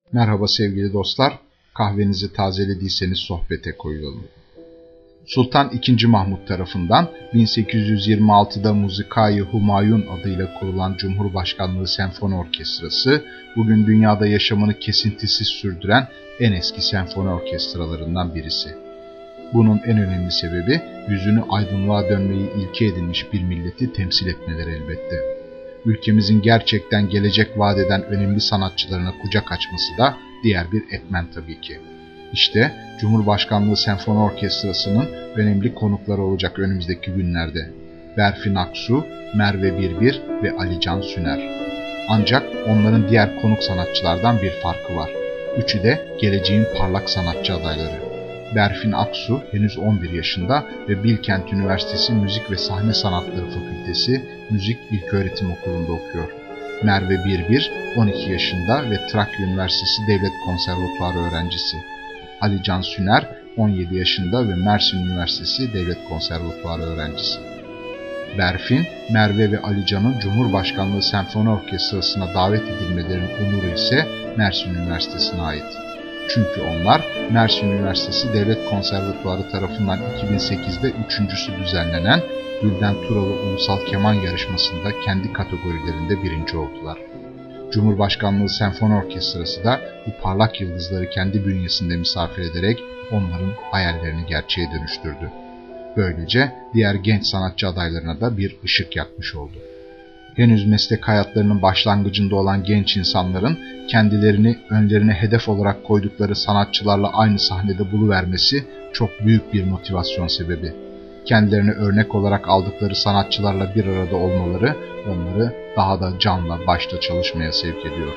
Merhaba sevgili dostlar, kahvenizi tazelediyseniz sohbete koyulalım. Sultan II. Mahmud tarafından 1826'da Muzika-i Humayun adıyla kurulan Cumhurbaşkanlığı Senfoni Orkestrası, bugün dünyada yaşamını kesintisiz sürdüren en eski senfoni orkestralarından birisi. Bunun en önemli sebebi, yüzünü aydınlığa dönmeyi ilke edinmiş bir milleti temsil etmeleri elbette. Ülkemizin gerçekten gelecek vaat eden önemli sanatçılarına kucak açması da diğer bir etmen tabii ki. İşte Cumhurbaşkanlığı Senfoni Orkestrası'nın önemli konukları olacak önümüzdeki günlerde. Berfin Aksu, Merve Birbir ve Ali Can Süner. Ancak onların diğer konuk sanatçılardan bir farkı var. Üçü de geleceğin parlak sanatçı adayları. Berfin Aksu henüz 11 yaşında ve Bilkent Üniversitesi Müzik ve Sahne Sanatları Fakültesi Müzik İlköğretim Okulu'nda okuyor. Merve Birbir 12 yaşında ve Trakya Üniversitesi Devlet Konservatuarı öğrencisi. Ali Can Süner 17 yaşında ve Mersin Üniversitesi Devlet Konservatuarı öğrencisi. Berfin, Merve ve Ali Can'ın Cumhurbaşkanlığı Senfoni Orkestrası'na davet edilmelerinin onuru ise Mersin Üniversitesi'ne ait. Çünkü onlar Mersin Üniversitesi Devlet Konservatuarı tarafından 2008'de üçüncüsü düzenlenen Gülden Turalı Ulusal Keman Yarışması'nda kendi kategorilerinde birinci oldular. Cumhurbaşkanlığı Senfoni Orkestrası da bu parlak yıldızları kendi bünyesinde misafir ederek onların hayallerini gerçeğe dönüştürdü. Böylece diğer genç sanatçı adaylarına da bir ışık yakmış oldu. Henüz meslek hayatlarının başlangıcında olan genç insanların kendilerini önlerine hedef olarak koydukları sanatçılarla aynı sahnede buluvermesi çok büyük bir motivasyon sebebi. Kendilerine örnek olarak aldıkları sanatçılarla bir arada olmaları onları daha da canla başla çalışmaya sevk ediyor.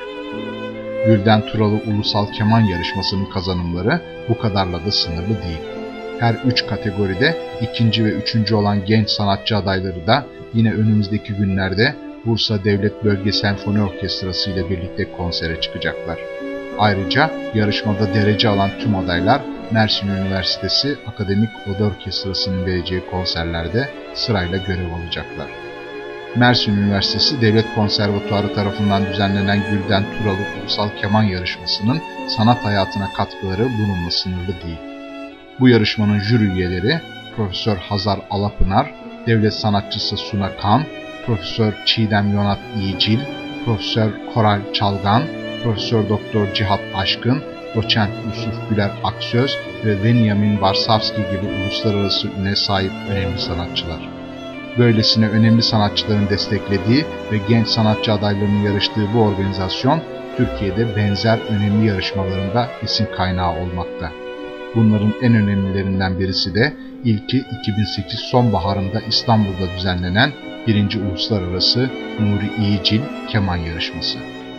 Gülden Turalı Ulusal Keman Yarışması'nın kazanımları bu kadarla da sınırlı değil. Her üç kategoride ikinci ve üçüncü olan genç sanatçı adayları da yine önümüzdeki günlerde Bursa Devlet Bölge Senfoni Orkestrası ile birlikte konsere çıkacaklar. Ayrıca yarışmada derece alan tüm adaylar Mersin Üniversitesi Akademik Oda Orkestrası'nın vereceği konserlerde sırayla görev alacaklar. Mersin Üniversitesi Devlet Konservatuarı tarafından düzenlenen Gülden Turalı Ulusal Keman Yarışması'nın sanat hayatına katkıları bununla sınırlı değil. Bu yarışmanın jüri üyeleri Profesör Hazar Alapınar, devlet sanatçısı Suna Kan, Profesör Çiğdem Yonat İyicil, Profesör Koral Çalgan, Profesör Doktor Cihat Aşkın, Doçent Yusuf Güler Aksöz ve Veniamin Varsavski gibi uluslararası üne sahip önemli sanatçılar. Böylesine önemli sanatçıların desteklediği ve genç sanatçı adaylarının yarıştığı bu organizasyon, Türkiye'de benzer önemli yarışmalarında isim kaynağı olmakta. Bunların en önemlilerinden birisi de ilki 2008 sonbaharında İstanbul'da düzenlenen 1. Uluslararası Nuri İyicil Keman Yarışması.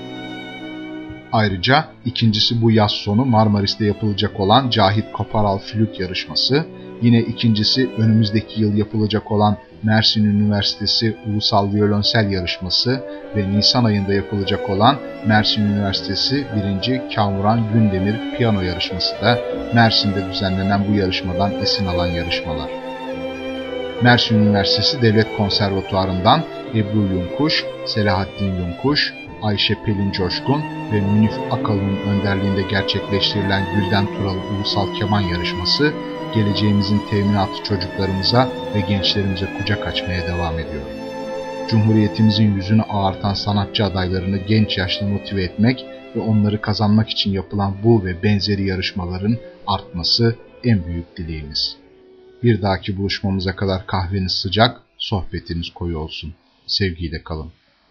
Ayrıca ikincisi bu yaz sonu Marmaris'te yapılacak olan Cahit Koparal Flüt Yarışması, yine ikincisi önümüzdeki yıl yapılacak olan Mersin Üniversitesi Ulusal Violonsel Yarışması ve Nisan ayında yapılacak olan Mersin Üniversitesi 1. Kamuran Gündemir Piyano Yarışması da Mersin'de düzenlenen bu yarışmadan esin alan yarışmalar. Mersin Üniversitesi Devlet Konservatuarı'ndan Ebru Yunkuş, Selahattin Yunkuş, Ayşe Pelin Coşkun ve Münif Akalın'ın önderliğinde gerçekleştirilen Gülden Turalı Ulusal Keman Yarışması, geleceğimizin teminatı çocuklarımıza ve gençlerimize kucak açmaya devam ediyor. Cumhuriyetimizin yüzünü ağartan sanatçı adaylarını genç yaşta motive etmek ve onları kazanmak için yapılan bu ve benzeri yarışmaların artması en büyük dileğimiz. Bir dahaki buluşmamıza kadar kahveniz sıcak, sohbetiniz koyu olsun. Sevgiyle kalın.